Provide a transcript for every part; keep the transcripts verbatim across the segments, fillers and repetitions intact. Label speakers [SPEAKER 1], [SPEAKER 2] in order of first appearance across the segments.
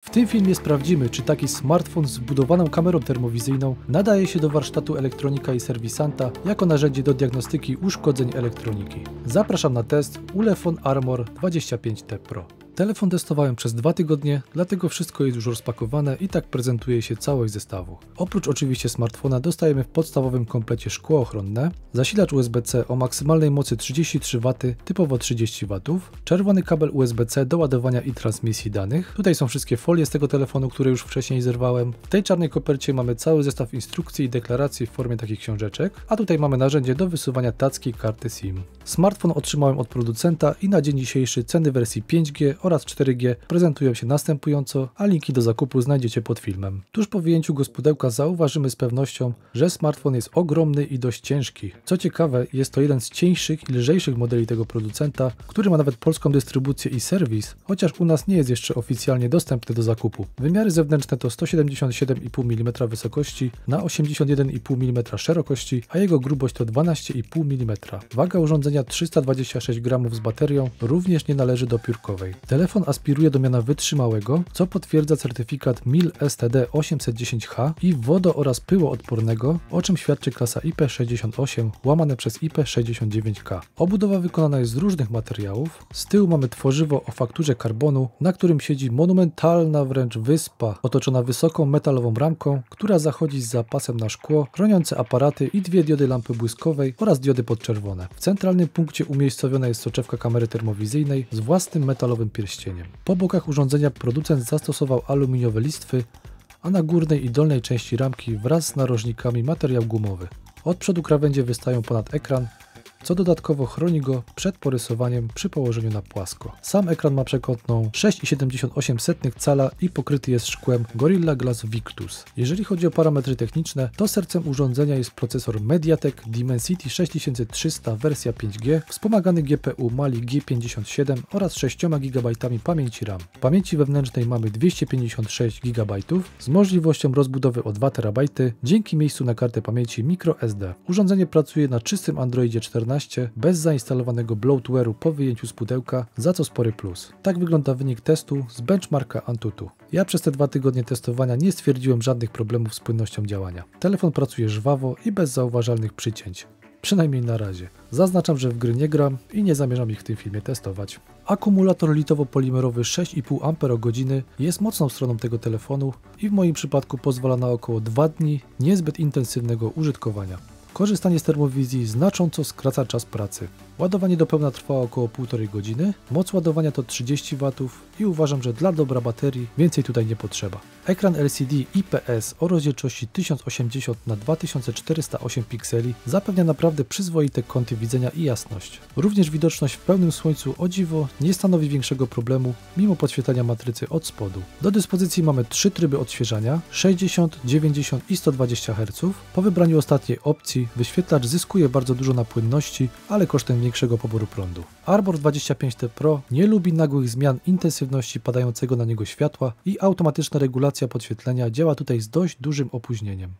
[SPEAKER 1] W tym filmie sprawdzimy, czy taki smartfon z wbudowaną kamerą termowizyjną nadaje się do warsztatu elektronika i serwisanta jako narzędzie do diagnostyki uszkodzeń elektroniki. Zapraszam na test Ulefone Armor dwadzieścia pięć T Pro. Telefon testowałem przez dwa tygodnie, dlatego wszystko jest już rozpakowane i tak prezentuje się całość zestawu. Oprócz oczywiście smartfona dostajemy w podstawowym komplecie szkło ochronne, zasilacz U S B C o maksymalnej mocy trzydzieści trzy watów, typowo trzydzieści watów, czerwony kabel U S B C do ładowania i transmisji danych. Tutaj są wszystkie folie z tego telefonu, które już wcześniej zerwałem. W tej czarnej kopercie mamy cały zestaw instrukcji i deklaracji w formie takich książeczek, a tutaj mamy narzędzie do wysuwania tacki karty SIM. Smartfon otrzymałem od producenta i na dzień dzisiejszy ceny wersji pięć G oraz cztery G prezentują się następująco, a linki do zakupu znajdziecie pod filmem. Tuż po wyjęciu go z pudełka zauważymy z pewnością, że smartfon jest ogromny i dość ciężki. Co ciekawe, jest to jeden z cieńszych i lżejszych modeli tego producenta, który ma nawet polską dystrybucję i serwis, chociaż u nas nie jest jeszcze oficjalnie dostępny do zakupu. Wymiary zewnętrzne to sto siedemdziesiąt siedem i pół milimetra wysokości na osiemdziesiąt jeden i pół milimetra szerokości, a jego grubość to dwanaście i pół milimetra. Waga urządzenia trzysta dwadzieścia sześć gramów z baterią, również nie należy do piórkowej. Telefon aspiruje do miana wytrzymałego, co potwierdza certyfikat M I L S T D osiemset dziesięć H i wodo- oraz pyłoodpornego, o czym świadczy klasa I P sześćdziesiąt osiem łamane przez I P sześćdziesiąt dziewięć K. Obudowa wykonana jest z różnych materiałów. Z tyłu mamy tworzywo o fakturze karbonu, na którym siedzi monumentalna wręcz wyspa, otoczona wysoką metalową ramką, która zachodzi z zapasem na szkło, chroniące aparaty i dwie diody lampy błyskowej oraz diody podczerwone. W centralnym punkcie umiejscowiona jest soczewka kamery termowizyjnej z własnym metalowym pierścieniem. Po bokach urządzenia producent zastosował aluminiowe listwy, a na górnej i dolnej części ramki wraz z narożnikami materiał gumowy. Od przodu krawędzie wystają ponad ekran, co dodatkowo chroni go przed porysowaniem przy położeniu na płasko. Sam ekran ma przekątną sześć przecinek siedemdziesiąt osiem cala i pokryty jest szkłem Gorilla Glass Victus. Jeżeli chodzi o parametry techniczne, to sercem urządzenia jest procesor MediaTek Dimensity sześć tysięcy trzysta wersja pięć G, wspomagany G P U Mali G pięćdziesiąt siedem oraz sześć gigabajtów pamięci RAM. Pamięci wewnętrznej mamy dwieście pięćdziesiąt sześć gigabajtów z możliwością rozbudowy o dwa terabajty dzięki miejscu na kartę pamięci microSD. Urządzenie pracuje na czystym Androidzie czternaście bez zainstalowanego bloatware'u po wyjęciu z pudełka, za co spory plus. Tak wygląda wynik testu z benchmarka Antutu. Ja przez te dwa tygodnie testowania nie stwierdziłem żadnych problemów z płynnością działania. Telefon pracuje żwawo i bez zauważalnych przycięć. Przynajmniej na razie. Zaznaczam, że w gry nie gram i nie zamierzam ich w tym filmie testować. Akumulator litowo-polimerowy sześć i pół amperogodziny jest mocną stroną tego telefonu i w moim przypadku pozwala na około dwa dni niezbyt intensywnego użytkowania. Korzystanie z termowizji znacząco skraca czas pracy. Ładowanie do pełna trwa około półtorej godziny, moc ładowania to trzydzieści watów i uważam, że dla dobra baterii więcej tutaj nie potrzeba. Ekran L C D I P S o rozdzielczości tysiąc osiemdziesiąt na dwa tysiące czterysta osiem pikseli zapewnia naprawdę przyzwoite kąty widzenia i jasność. Również widoczność w pełnym słońcu o dziwo nie stanowi większego problemu mimo podświetlania matrycy od spodu. Do dyspozycji mamy trzy tryby odświeżania sześćdziesiąt, dziewięćdziesiąt i sto dwadzieścia herców. Po wybraniu ostatniej opcji wyświetlacz zyskuje bardzo dużo na płynności, ale kosztem większego poboru prądu. Armor dwadzieścia pięć T Pro nie lubi nagłych zmian intensywności padającego na niego światła i automatyczna regulacja podświetlenia działa tutaj z dość dużym opóźnieniem.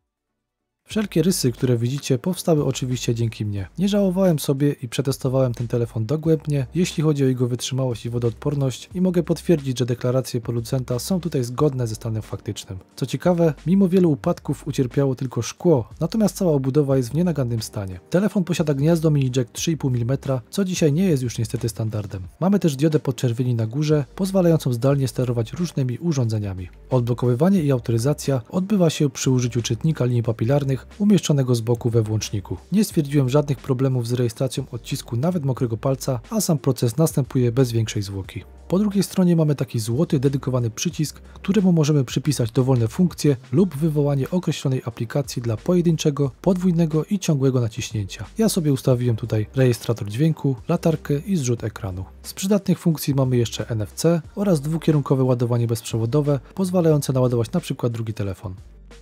[SPEAKER 1] Wszelkie rysy, które widzicie, powstały oczywiście dzięki mnie. Nie żałowałem sobie i przetestowałem ten telefon dogłębnie, jeśli chodzi o jego wytrzymałość i wodoodporność i mogę potwierdzić, że deklaracje producenta są tutaj zgodne ze stanem faktycznym. Co ciekawe, mimo wielu upadków ucierpiało tylko szkło, natomiast cała obudowa jest w nienagannym stanie. Telefon posiada gniazdo mini jack trzy i pół milimetra, co dzisiaj nie jest już niestety standardem. Mamy też diodę podczerwieni na górze, pozwalającą zdalnie sterować różnymi urządzeniami. Odblokowywanie i autoryzacja odbywa się przy użyciu czytnika linii papilarnych umieszczonego z boku we włączniku. Nie stwierdziłem żadnych problemów z rejestracją odcisku nawet mokrego palca, a sam proces następuje bez większej zwłoki. Po drugiej stronie mamy taki złoty dedykowany przycisk, któremu możemy przypisać dowolne funkcje lub wywołanie określonej aplikacji dla pojedynczego, podwójnego i ciągłego naciśnięcia. Ja sobie ustawiłem tutaj rejestrator dźwięku, latarkę i zrzut ekranu. Z przydatnych funkcji mamy jeszcze N F C oraz dwukierunkowe ładowanie bezprzewodowe, pozwalające naładować na przykład drugi telefon.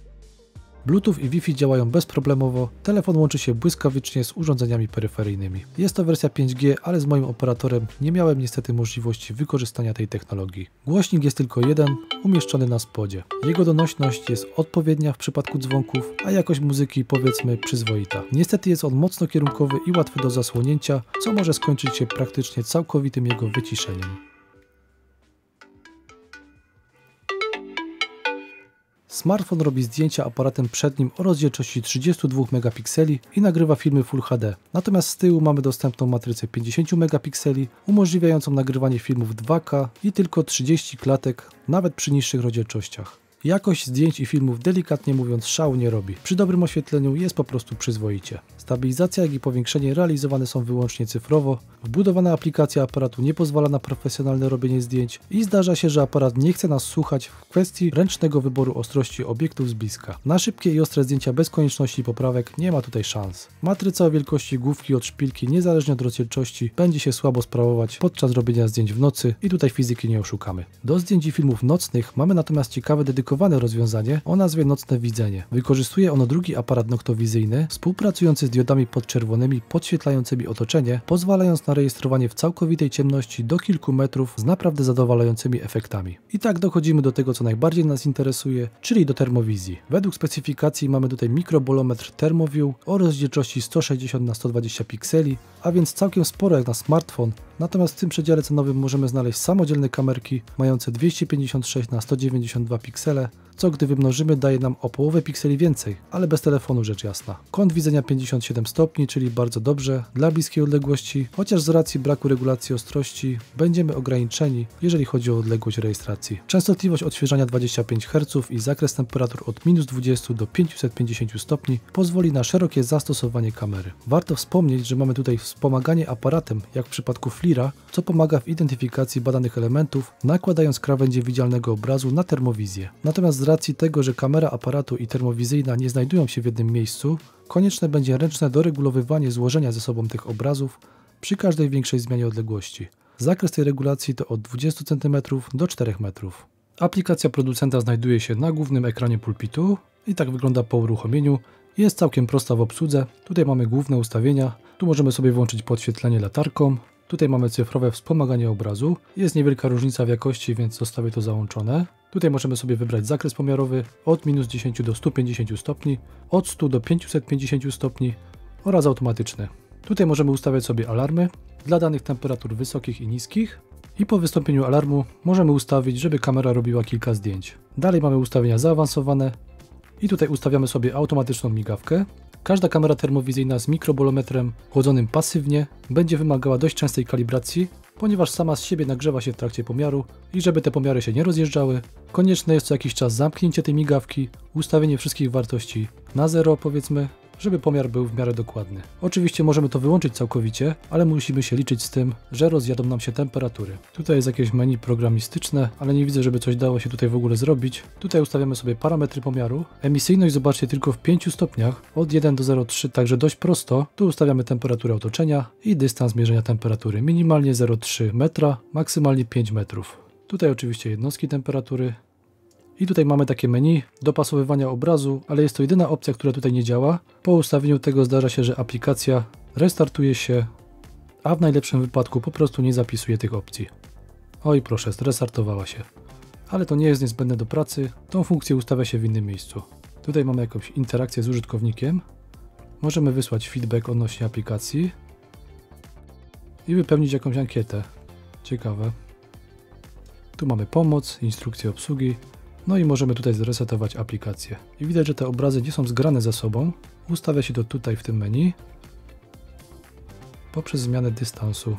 [SPEAKER 1] Bluetooth i Wi-Fi działają bezproblemowo, telefon łączy się błyskawicznie z urządzeniami peryferyjnymi. Jest to wersja pięć G, ale z moim operatorem nie miałem niestety możliwości wykorzystania tej technologii. Głośnik jest tylko jeden, umieszczony na spodzie. Jego donośność jest odpowiednia w przypadku dzwonków, a jakość muzyki powiedzmy przyzwoita. Niestety jest on mocno kierunkowy i łatwy do zasłonięcia, co może skończyć się praktycznie całkowitym jego wyciszeniem. Smartfon robi zdjęcia aparatem przednim o rozdzielczości trzydzieści dwa megapikseli i nagrywa filmy Full H D. Natomiast z tyłu mamy dostępną matrycę pięćdziesiąt megapikseli, umożliwiającą nagrywanie filmów dwa K i tylko trzydzieści klatek, nawet przy niższych rozdzielczościach. Jakość zdjęć i filmów delikatnie mówiąc szału nie robi. Przy dobrym oświetleniu jest po prostu przyzwoicie. Stabilizacja jak i powiększenie realizowane są wyłącznie cyfrowo. Wbudowana aplikacja aparatu nie pozwala na profesjonalne robienie zdjęć i zdarza się, że aparat nie chce nas słuchać w kwestii ręcznego wyboru ostrości obiektów z bliska. Na szybkie i ostre zdjęcia bez konieczności poprawek nie ma tutaj szans. Matryca o wielkości główki od szpilki niezależnie od rozdzielczości będzie się słabo sprawować podczas robienia zdjęć w nocy i tutaj fizyki nie oszukamy. Do zdjęć i filmów nocnych mamy natomiast ciekawe dedykowane rozwiązanie o nazwie Nocne Widzenie. Wykorzystuje ono drugi aparat noktowizyjny współpracujący z diodami podczerwonymi podświetlającymi otoczenie, pozwalając na rejestrowanie w całkowitej ciemności do kilku metrów z naprawdę zadowalającymi efektami. I tak dochodzimy do tego, co najbardziej nas interesuje, czyli do termowizji. Według specyfikacji mamy tutaj mikrobolometr ThermoView o rozdzielczości sto sześćdziesiąt na sto dwadzieścia pikseli, a więc całkiem sporo jak na smartfon. Natomiast w tym przedziale cenowym możemy znaleźć samodzielne kamerki mające dwieście pięćdziesiąt sześć na sto dziewięćdziesiąt dwa piksele, co gdy wymnożymy daje nam o połowę pikseli więcej, ale bez telefonu rzecz jasna. Kąt widzenia pięćdziesiąt siedem stopni, czyli bardzo dobrze dla bliskiej odległości, chociaż z racji braku regulacji ostrości będziemy ograniczeni, jeżeli chodzi o odległość rejestracji. Częstotliwość odświeżania dwadzieścia pięć herców i zakres temperatur od minus dwudziestu do pięciuset pięćdziesięciu stopni pozwoli na szerokie zastosowanie kamery. Warto wspomnieć, że mamy tutaj wspomaganie aparatem, jak w przypadku FLIRa, co pomaga w identyfikacji badanych elementów, nakładając krawędzie widzialnego obrazu na termowizję. Natomiast z racji tego, że kamera aparatu i termowizyjna nie znajdują się w jednym miejscu, konieczne będzie ręczne doregulowywanie złożenia ze sobą tych obrazów przy każdej większej zmianie odległości. Zakres tej regulacji to od dwudziestu centymetrów do czterech metrów. Aplikacja producenta znajduje się na głównym ekranie pulpitu i tak wygląda po uruchomieniu. Jest całkiem prosta w obsłudze. Tutaj mamy główne ustawienia, tu możemy sobie włączyć podświetlenie latarką. Tutaj mamy cyfrowe wspomaganie obrazu. Jest niewielka różnica w jakości, więc zostawię to załączone. Tutaj możemy sobie wybrać zakres pomiarowy od minus dziesięciu do stu pięćdziesięciu stopni, od stu do pięciuset pięćdziesięciu stopni oraz automatyczny. Tutaj możemy ustawiać sobie alarmy dla danych temperatur wysokich i niskich i po wystąpieniu alarmu możemy ustawić, żeby kamera robiła kilka zdjęć. Dalej mamy ustawienia zaawansowane i tutaj ustawiamy sobie automatyczną migawkę. Każda kamera termowizyjna z mikrobolometrem chłodzonym pasywnie będzie wymagała dość częstej kalibracji, ponieważ sama z siebie nagrzewa się w trakcie pomiaru i żeby te pomiary się nie rozjeżdżały, konieczne jest co jakiś czas zamknięcie tej migawki, ustawienie wszystkich wartości na zero powiedzmy, żeby pomiar był w miarę dokładny. Oczywiście możemy to wyłączyć całkowicie, ale musimy się liczyć z tym, że rozjadą nam się temperatury. Tutaj jest jakieś menu programistyczne, ale nie widzę, żeby coś dało się tutaj w ogóle zrobić. Tutaj ustawiamy sobie parametry pomiaru. Emisyjność zobaczcie tylko w pięciu stopniach, od jeden do zero przecinek trzy, także dość prosto. Tu ustawiamy temperaturę otoczenia i dystans mierzenia temperatury. Minimalnie zero przecinek trzy metra, maksymalnie pięć metrów. Tutaj oczywiście jednostki temperatury. I tutaj mamy takie menu dopasowywania obrazu, ale jest to jedyna opcja, która tutaj nie działa. Po ustawieniu tego zdarza się, że aplikacja restartuje się, a w najlepszym wypadku po prostu nie zapisuje tych opcji. Oj proszę, zrestartowała się. Ale to nie jest niezbędne do pracy, tą funkcję ustawia się w innym miejscu. Tutaj mamy jakąś interakcję z użytkownikiem. Możemy wysłać feedback odnośnie aplikacji i wypełnić jakąś ankietę. Ciekawe. Tu mamy pomoc, instrukcję obsługi. No i możemy tutaj zresetować aplikację. I widać, że te obrazy nie są zgrane ze sobą. Ustawia się to tutaj w tym menu poprzez zmianę dystansu.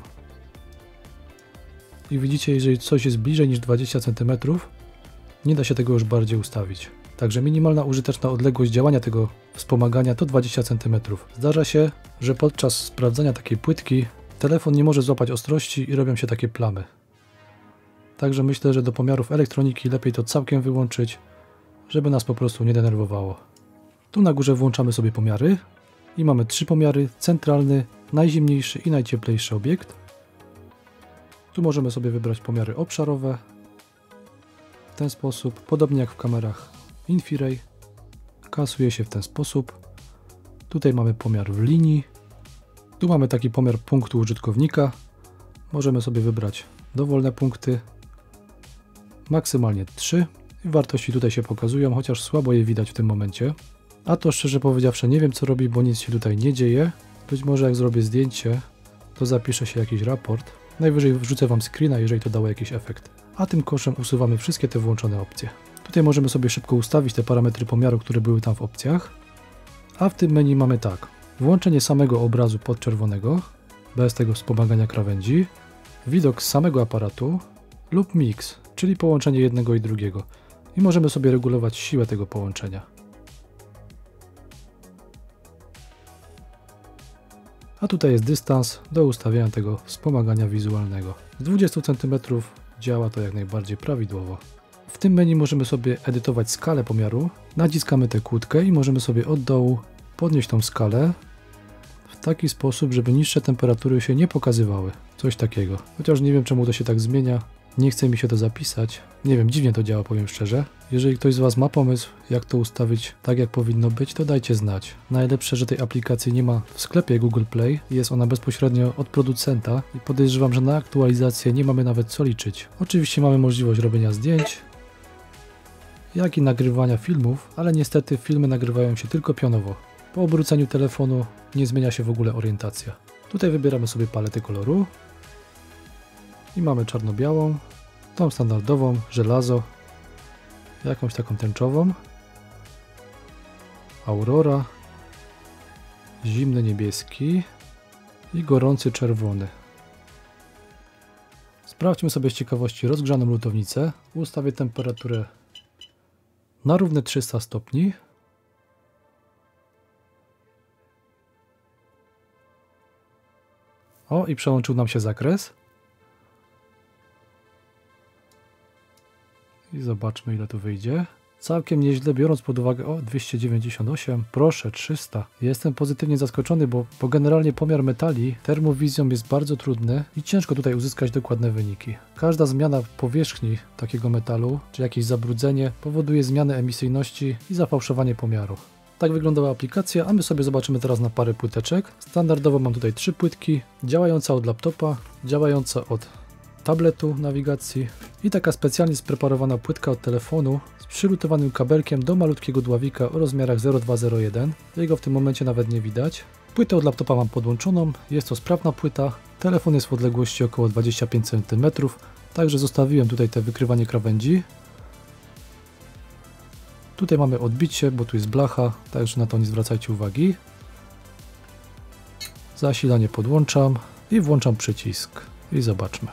[SPEAKER 1] I widzicie, jeżeli coś jest bliżej niż dwadzieścia centymetrów, nie da się tego już bardziej ustawić. Także minimalna użyteczna odległość działania tego wspomagania to dwadzieścia centymetrów. Zdarza się, że podczas sprawdzania takiej płytki telefon nie może złapać ostrości i robią się takie plamy. Także myślę, że do pomiarów elektroniki lepiej to całkiem wyłączyć, żeby nas po prostu nie denerwowało. Tu na górze włączamy sobie pomiary i mamy trzy pomiary, centralny, najzimniejszy i najcieplejszy obiekt. Tu możemy sobie wybrać pomiary obszarowe w ten sposób, podobnie jak w kamerach Infiray. Kasuje się w ten sposób. Tutaj mamy pomiar w linii. Tu mamy taki pomiar punktu użytkownika. Możemy sobie wybrać dowolne punkty. Maksymalnie trzy. I wartości tutaj się pokazują, chociaż słabo je widać w tym momencie. A to szczerze powiedziawszy nie wiem co robi, bo nic się tutaj nie dzieje. Być może jak zrobię zdjęcie, to zapisze się jakiś raport. Najwyżej wrzucę Wam screena, jeżeli to dało jakiś efekt. A tym koszem usuwamy wszystkie te włączone opcje. Tutaj możemy sobie szybko ustawić te parametry pomiaru, które były tam w opcjach. A w tym menu mamy tak, włączenie samego obrazu podczerwonego, bez tego wspomagania krawędzi, widok z samego aparatu lub mix, czyli połączenie jednego i drugiego. I możemy sobie regulować siłę tego połączenia. A tutaj jest dystans do ustawiania tego wspomagania wizualnego. Z dwudziestu centymetrów działa to jak najbardziej prawidłowo. W tym menu możemy sobie edytować skalę pomiaru. Naciskamy tę kłódkę i możemy sobie od dołu podnieść tą skalę w taki sposób, żeby niższe temperatury się nie pokazywały. Coś takiego. Chociaż nie wiem, czemu to się tak zmienia. Nie chce mi się to zapisać. Nie wiem, dziwnie to działa, powiem szczerze. Jeżeli ktoś z Was ma pomysł, jak to ustawić tak, jak powinno być, to dajcie znać. Najlepsze, że tej aplikacji nie ma w sklepie Google Play. Jest ona bezpośrednio od producenta i podejrzewam, że na aktualizację nie mamy nawet co liczyć. Oczywiście mamy możliwość robienia zdjęć, jak i nagrywania filmów, ale niestety filmy nagrywają się tylko pionowo. Po obróceniu telefonu nie zmienia się w ogóle orientacja. Tutaj wybieramy sobie paletę koloru i mamy czarno-białą, tą standardową, żelazo, jakąś taką tęczową, aurora, zimny niebieski i gorący czerwony. Sprawdźmy sobie z ciekawości rozgrzaną lutownicę. Ustawię temperaturę na równe trzysta stopni. O, i przełączył nam się zakres. I zobaczmy, ile tu wyjdzie. Całkiem nieźle, biorąc pod uwagę, o, dwieście dziewięćdziesiąt osiem, proszę, trzysta. Jestem pozytywnie zaskoczony, bo, bo generalnie pomiar metali termowizją jest bardzo trudny i ciężko tutaj uzyskać dokładne wyniki. Każda zmiana powierzchni takiego metalu, czy jakieś zabrudzenie, powoduje zmianę emisyjności i zafałszowanie pomiaru. Tak wyglądała aplikacja, a my sobie zobaczymy teraz na parę płyteczek. Standardowo mam tutaj trzy płytki, działająca od laptopa, działająca od tabletu nawigacji i taka specjalnie spreparowana płytka od telefonu z przylutowanym kabelkiem do malutkiego dławika o rozmiarach zero przecinek dwa zero jeden. Jego w tym momencie nawet nie widać. Płytę od laptopa mam podłączoną, jest to sprawna płyta. Telefon jest w odległości około dwadzieścia pięć centymetrów, także zostawiłem tutaj te wykrywanie krawędzi. Tutaj mamy odbicie, bo tu jest blacha, także na to nie zwracajcie uwagi. Zasilanie podłączam i włączam przycisk i zobaczmy.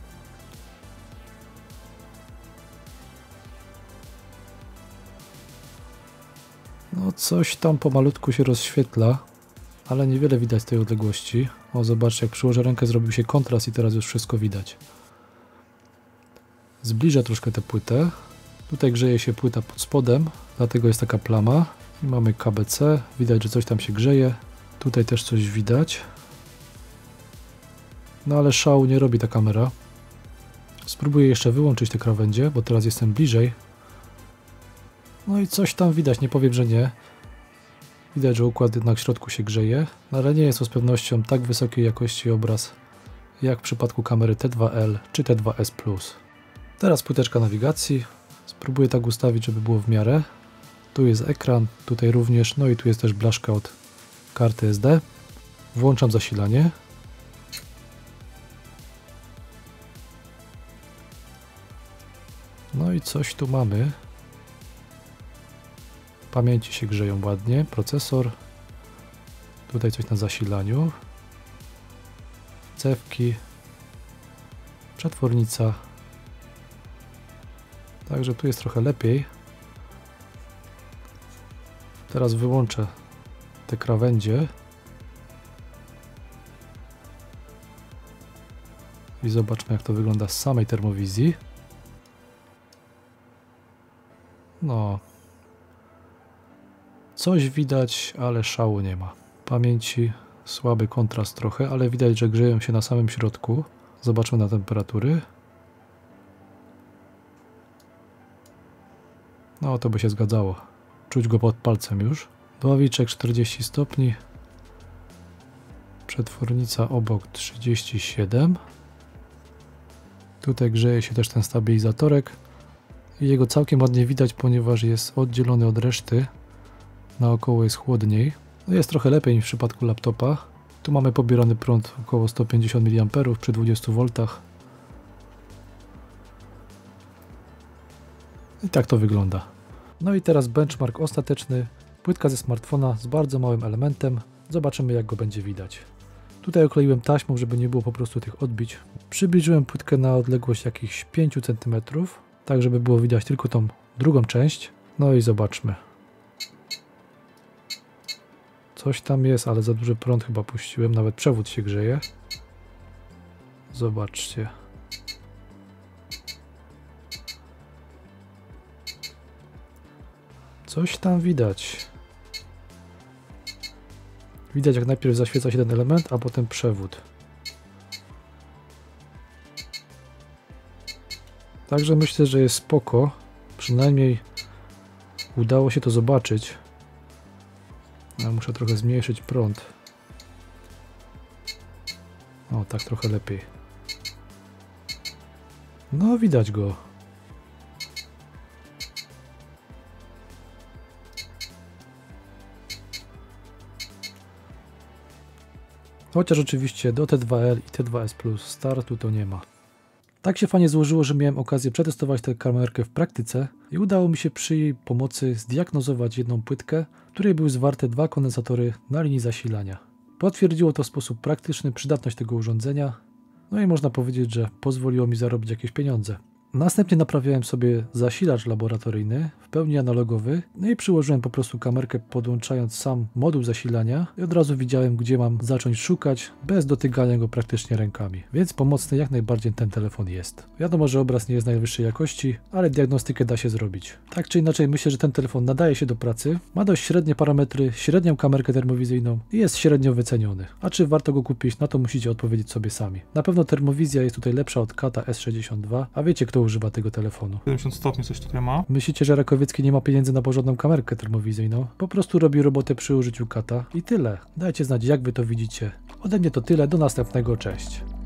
[SPEAKER 1] No coś tam pomalutku się rozświetla, ale niewiele widać z tej odległości. O, zobaczcie, jak przyłożę rękę, zrobił się kontrast i teraz już wszystko widać. Zbliżę troszkę tę płytę. Tutaj grzeje się płyta pod spodem, dlatego jest taka plama. I mamy K B C, widać, że coś tam się grzeje. Tutaj też coś widać. No ale szału nie robi ta kamera. Spróbuję jeszcze wyłączyć te krawędzie, bo teraz jestem bliżej. No i coś tam widać, nie powiem, że nie. Widać, że układ jednak w środku się grzeje, no ale nie jest to z pewnością tak wysokiej jakości obraz, jak w przypadku kamery T dwa L czy T dwa S Plus. Teraz płyteczka nawigacji. Spróbuję tak ustawić, żeby było w miarę. Tu jest ekran, tutaj również, no i tu jest też blaszka od karty S D. Włączam zasilanie. No i coś tu mamy. Pamięci się grzeją ładnie, procesor. Tutaj coś na zasilaniu. Cewki. Przetwornica. Także tu jest trochę lepiej. Teraz wyłączę te krawędzie. I zobaczmy, jak to wygląda z samej termowizji. No. Coś widać, ale szału nie ma. Pamięci, słaby kontrast trochę, ale widać, że grzeją się na samym środku. Zobaczmy na temperatury. No, to by się zgadzało. Czuć go pod palcem już. Dławiczek czterdzieści stopni. Przetwornica obok trzydzieści siedem. Tutaj grzeje się też ten stabilizatorek. I jego całkiem ładnie widać, ponieważ jest oddzielony od reszty. Naokoło jest chłodniej. No jest trochę lepiej niż w przypadku laptopa. Tu mamy pobierany prąd około sto pięćdziesiąt miliamperów przy dwudziestu woltach. I tak to wygląda. No i teraz benchmark ostateczny. Płytka ze smartfona z bardzo małym elementem. Zobaczymy, jak go będzie widać. Tutaj okleiłem taśmą, żeby nie było po prostu tych odbić. Przybliżyłem płytkę na odległość jakichś pięć centymetrów, tak żeby było widać tylko tą drugą część. No i zobaczmy. Coś tam jest, ale za duży prąd chyba puściłem, nawet przewód się grzeje. Zobaczcie. Coś tam widać. Widać, jak najpierw zaświeca się ten element, a potem przewód. Także myślę, że jest spoko. Przynajmniej udało się to zobaczyć. Ja muszę trochę zmniejszyć prąd. O, tak trochę lepiej. No, widać go. Chociaż oczywiście do T dwa L i T dwa S Plus startu to nie ma. Tak się fajnie złożyło, że miałem okazję przetestować tę kamerkę w praktyce i udało mi się przy jej pomocy zdiagnozować jedną płytkę, w której były zwarte dwa kondensatory na linii zasilania. Potwierdziło to w sposób praktyczny przydatność tego urządzenia, no i można powiedzieć, że pozwoliło mi zarobić jakieś pieniądze. Następnie naprawiałem sobie zasilacz laboratoryjny, w pełni analogowy, no i przyłożyłem po prostu kamerkę, podłączając sam moduł zasilania i od razu widziałem, gdzie mam zacząć szukać, bez dotykania go praktycznie rękami. Więc pomocny jak najbardziej ten telefon jest. Wiadomo, że obraz nie jest najwyższej jakości, ale diagnostykę da się zrobić. Tak czy inaczej, myślę, że ten telefon nadaje się do pracy, ma dość średnie parametry, średnią kamerkę termowizyjną i jest średnio wyceniony. A czy warto go kupić, na to musicie odpowiedzieć sobie sami. Na pewno termowizja jest tutaj lepsza od Kata S sześćdziesiąt dwa, a wiecie, kto używa tego telefonu.
[SPEAKER 2] siedemdziesiąt stopni coś tutaj ma.
[SPEAKER 1] Myślicie, że Rakowiecki nie ma pieniędzy na porządną kamerkę termowizyjną? Po prostu robi robotę przy użyciu Kata i tyle. Dajcie znać, jak wy to widzicie. Ode mnie to tyle, do następnego, cześć.